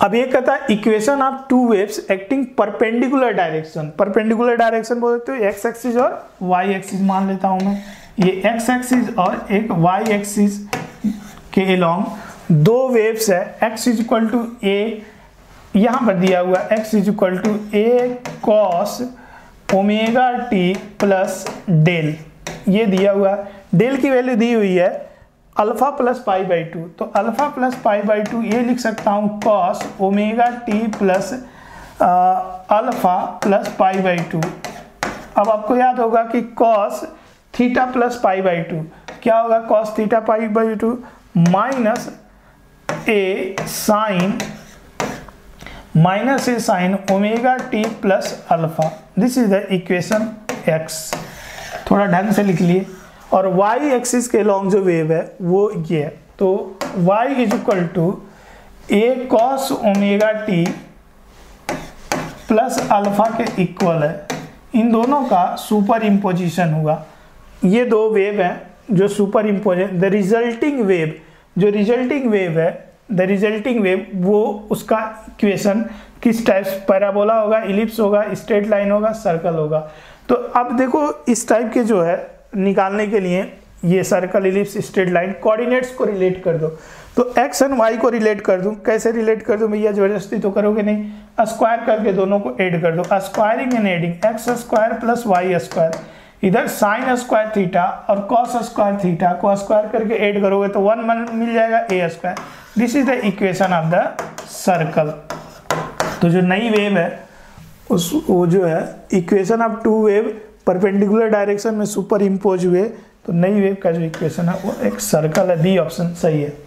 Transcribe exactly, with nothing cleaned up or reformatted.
अब ये कहता है equation of two waves acting perpendicular direction. Perpendicular direction बोलते हो एक्स एक्सिस और वाई एक्सिस मान लेता हूं मैं, ये एक्स एक्सिस और एक वाई एक्सिस के अलोंग दो वेव्स है, X is equal to A, यहां पर दिया हुआ X is equal to A cos omega T plus del, ये दिया हुआ, डेल की वैल्यू दी हुई है alpha plus pi by two, तो alpha plus pi by two ये लिख सकता हूँ cos omega T plus alpha plus pi by two. अब आपको याद होगा कि cos theta plus pi by two क्या होगा, cos theta pi by two minus A sine minus A sine omega T plus alpha, this is the equation X, थोड़ा ढंग से लिख लिए। और y एक्सिस के लॉन्ग जो वेव है वो ये है, तो y is equal to A cos omega T plus alpha के इक्वल है, इन दोनों का सुपर इम्पोजिशन हुआ, ये दो वेव हैं जो superimposition, the resulting wave, जो रिजल्टिंग वेव है द रिजल्टिंग वेव वो उसका इक्वेशन किस टाइप, पैराबोला होगा, इलिप्स होगा, स्ट्रेट लाइन होगा, सर्कल होगा। तो अब देखो इस टाइप के जो है निकालने के लिए ये circle, ellipse, straight line, coordinates को रिलेट कर दो, तो x एंड y को रिलेट कर दूं, कैसे रिलेट कर दूं भैया, जबरदस्ती तो करोगे नहीं, स्क्वायर करके दोनों को ऐड कर दो, squaring and adding X square plus Y square, इधर साइन स्क्वायर थीटा और कॉस स्क्वायर थीटा को स्क्वायर करके ऐड करोगे तो वन वन मिल जाएगा A square, this is the equation of the circle. तो जो नई वेव है उस वो जो है equation of two wave perpendicular direction में सुपर इम्पोज हुए, तो नई वेव का जो इक्वेशन है वो एक सर्कल है, बी ऑप्शन सही है।